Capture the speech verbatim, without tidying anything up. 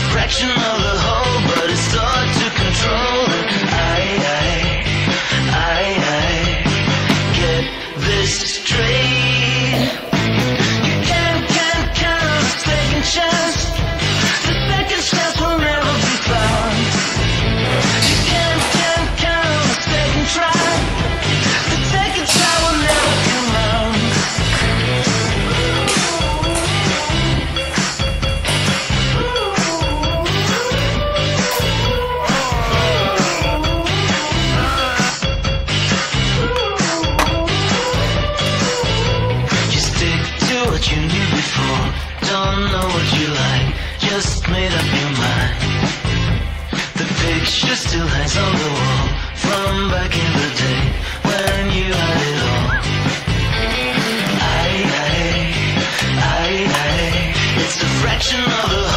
fraction of the whole, but it's hard to control. And I, I, I, I get this straight. You can't, can't count on a second chance. The second chance will never be found. You can't, can't count on a second try. The second try will never come round. What you knew before, don't know what you like, just made up your mind. The picture still hangs on the wall from back in the day when you had it all. I, I, I, I, it's a fraction of the